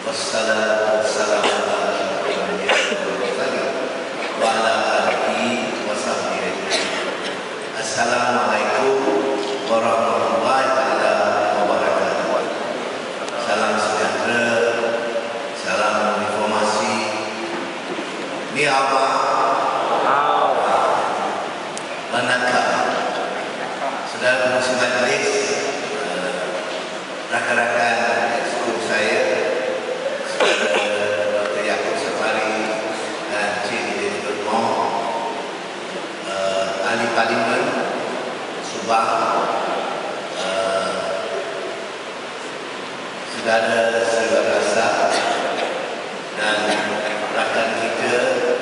wassalatu wassalamu ala asyrofil anbiya'i wal mursalin wa ala alihi wa sahbihi ajma'in. Assalamualaikum warahmatullahi wabarakatuh. Salam sejahtera, salam informasi. Ni apa? Manakah saudara muslim majlis, rakan-rakan ekskul saya, Dr. Yaakob Safari dan Cik David Moh, ahli parlimen Subang, saudara-saudara rasa dan rakan kita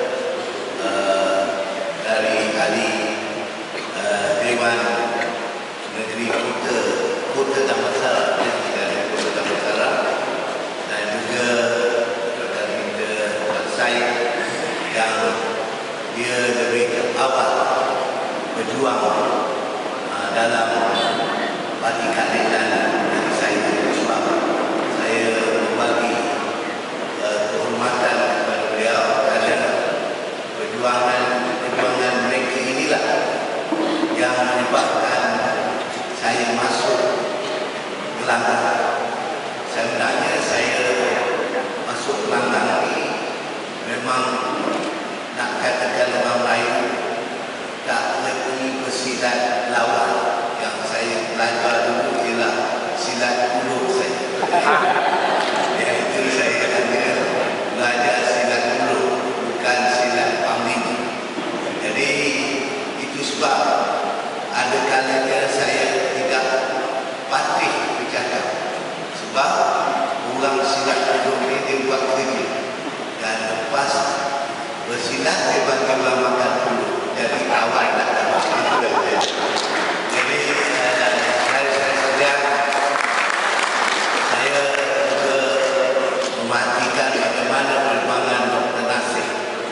dari ahli Dewan Negeri Kota Damansara dari Kota Damansara, dan juga rekan kita Tuan Syed yang dia lebih awal berjuang dalam parti kaderan dari saya. Sebab saya berbagi kehormatan kepada beliau kerana perjuangan mereka inilah yang menyebabkan saya masuk gelanggang. Sebenarnya saya masuk gelanggang ini memang nak katakan orang lain tak lebih bersilat lawan. Yang saya belajar dulu ialah silat ulur saya. Iaitu saya hanya belajar silat ulur, bukan silat paming. Jadi itu sebab ada kalanya saya tidak patih bercakap, sebab orang silat ulur ni dia buat kerja, dan lepas bersilat dia bagi makan dulu. Jadi awal tak dapat. Jadi saya sedang saya juga mematikan bagaimana perjuangan Dr. Nasir,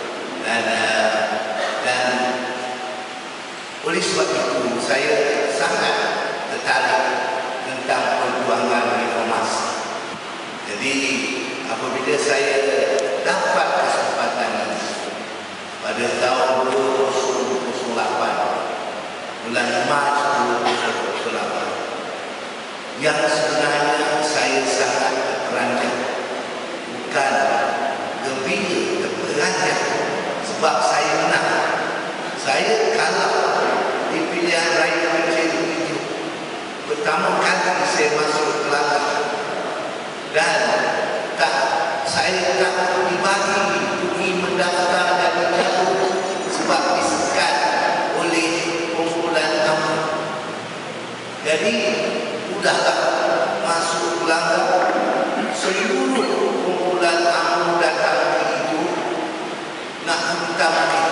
dan oleh sebab itu saya sangat tertarik tentang perjuangan reformasi. Jadi apabila saya dapat kesempatan pada tahun 2008, bulan Mac 2008, yang sebenarnya saya sangat terperanjat, bukan gembira, terperanjat sebab saya menang. Saya kalah di pilihan raya kecil itu. Pertama kali saya masuk gelanggang, dan saya tak pergi mendaftar dan menjauh sebab disekat oleh kumpulan amal. Jadi udahlah masuk gelanggang, seluruh kumpulan amal datang itu nak hentam kita.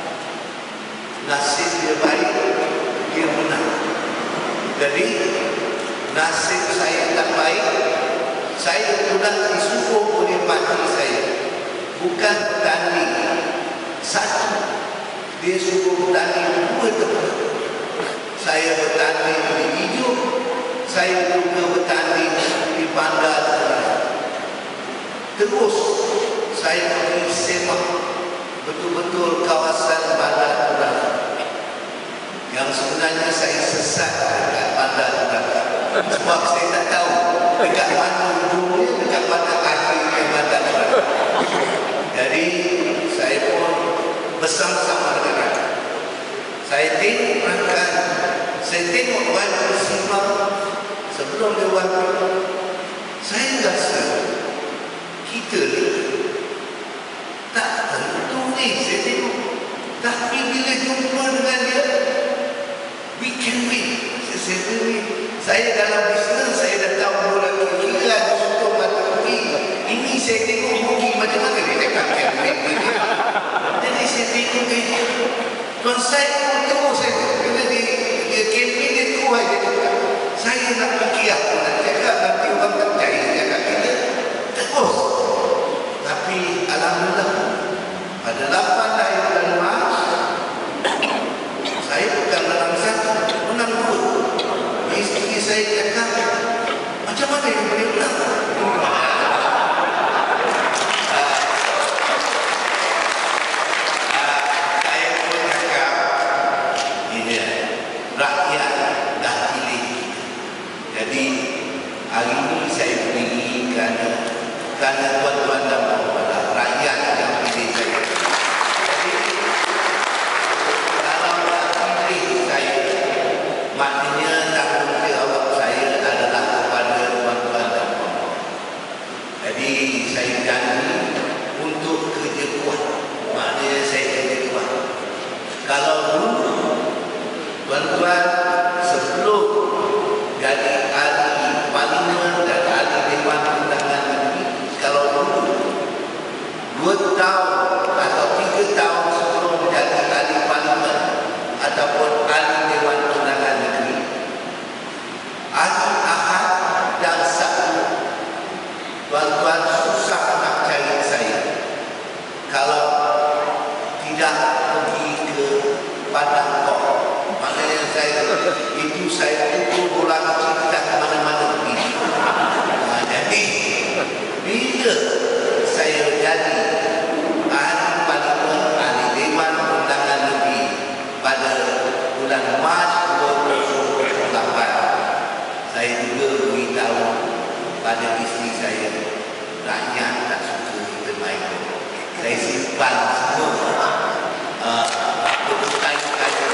Nasib dia baik, dia menang. Jadi nasib saya tak baik, saya sudah disuruh oleh parti saya, bukan bertanding satu, dia suruh bertanding dua tempat. Saya bertanding di Ijuk, saya juga bertanding di Bandar Terang. Terus saya pergi semak betul-betul kawasan Bandar Terang, yang sebenarnya saya sesat dekat Bandar Terang, sebab saya tak tahu dekat mana ujungnya, dekat mana akhirnya Bandar Terang. Jadi saya pun bersama-sama dengan rakyat. Saya tengok Wan Persimbang sebelum dia Wan Persimbang. Saya rasa kita ni tak tentu ni, saya tengok. Tapi bila jumpa dengan dia, we can win. Saya dalam bisnes, saya dah tahu bola kira contoh mata rugi. Ini saya tengok rugi macam mana dia cakap can win. Jadi saya tengok dia, Tuan Syed pun terus saya kena dia campaign dia terus aja cakap. Saya nak fikir apa nak cakap, nanti orang tak percaya cakap kita. Terus. Tapi alhamdulillah pada 8 hari bulan Mac, saya bukan menang satu, menang dua. Isteri saya cakap, macam mana dia boleh menang? tuan-tuan susah nak cari saya kalau tidak pergi ke Padang Kok. Maknanya saya tutup bola kecil kita ke mana-mana pergi. Jadi bila saya jadi ahli parlimen, ahli dewan undangan negeri pada bulan Mac 2008, saya juga beritahu pada isteri saya, rakyat tak suka kita main. Saya simpan semua kayu-kayu.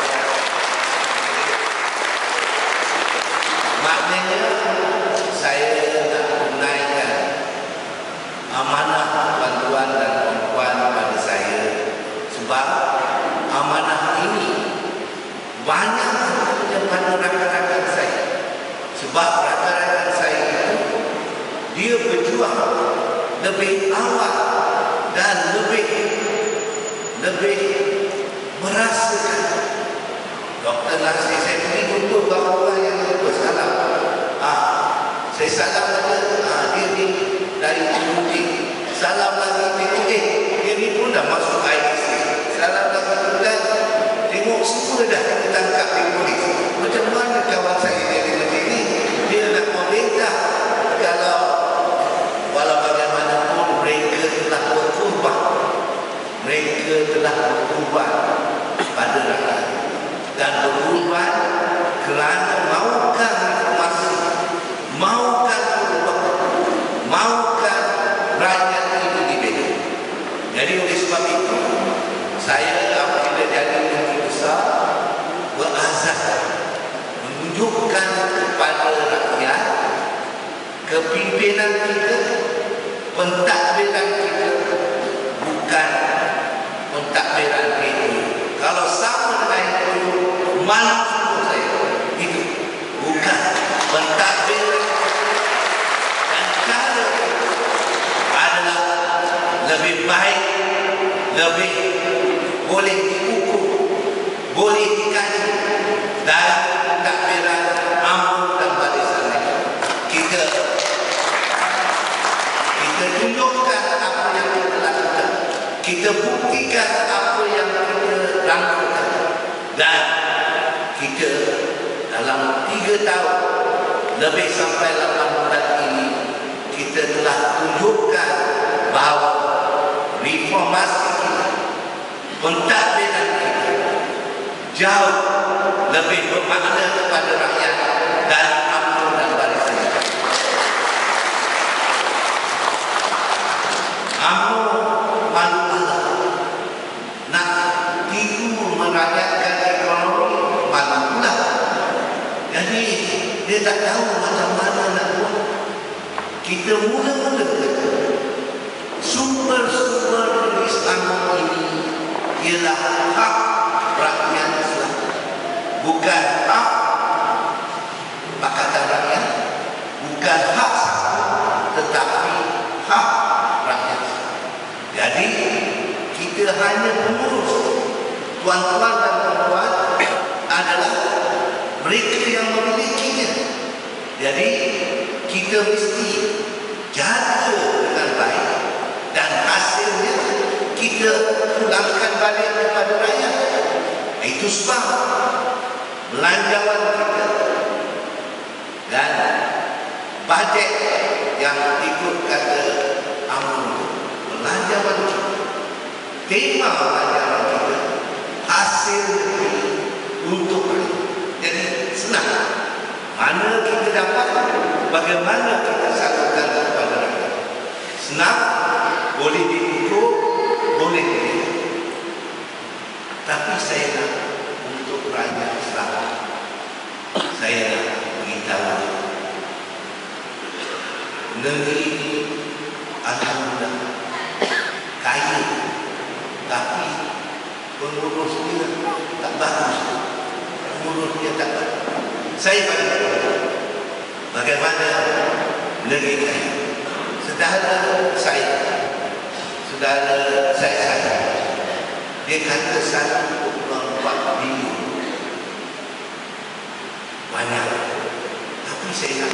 Maknanya saya nak tunaikan amanah tuan-tuan dan puan-puan pada saya, sebab amanah ini banyak pada rakan-rakan saya. Sebab rakan-rakan saya itu dia berjuang lebih awal dan lebih merasakan. Dr. Nasir, saya pergi untuk bahawa yang lupa salam. Saya salam pada dia ni dari Cibuti. Salam lagi tengok, dia ni pun dah masuk IDC. Salam lagi bulan, tengok semua dah kita tangkap di polis. Macam mana kawan saya dari negeri ni, dia nak meminta kalau walau bagaimanapun mereka telah berkorban. Mereka telah berkorban pada rakyat dan berkorban kerana mahukan reformasi, mahukan perubahan, mahukan rakyat ini dibela. Jadi oleh sebab itu saya apabila jadi menteri besar berazam menunjukkan kepada rakyat kepimpinan kita, pentadbiran kita bukan pentadbiran itu. Kalau sama dengan itu, malu semua saya. Itu bukan pentadbiran, dan cara adalah lebih baik, lebih boleh diukur, boleh dikaji dari pentadbiran Amru dan Barisan Nasional. Kita tunjukkan apa yang kita lakukan, kita buktikan apa yang kita lakukan, dan kita dalam 3 tahun lebih sampai 8 bulan ini kita telah tunjukkan bahawa reformasi kita, pentadbiran kita jauh lebih bermakna kepada rakyat dari Amru dan Barisan Nasional. Amru malu Allah nak tiru merakyatkan ekonomi, malu pula. Jadi dia tak tahu macam mana nak buat. Kita mula-mula sumber Islam ini ialah hak rakyat Islam, bukan hak Pakatan Rakyat, bukan hak siapa, tetapi hak rakyat. Jadi kita hanya pengurus. Tuan-tuan dan puan-puan adalah mereka yang memilikinya. Jadi kita mesti jaga dengan baik, dan hasilnya kita pulangkan balik kepada rakyat. Itu sebab belanjawan kita dan bajet yang ikut kata Amru, belanjawan kita, tema belanjawan kita, hasil untuk rakyat. Jadi senang. Mana kita dapat, bagaimana kita salurkan kepada rakyat. Senang, boleh diukur, boleh dilihat. Tapi saya nak untuk rakyat Islam, saya nak beritahu negeri ini alhamdulillah kaya, tapi pengurusnya tak bagus. Pengurusnya tak bagus. Saya bagi bagaimana negeri kaya. Saudara saya, dia kata 1.4 bilion banyak, tapi saya nak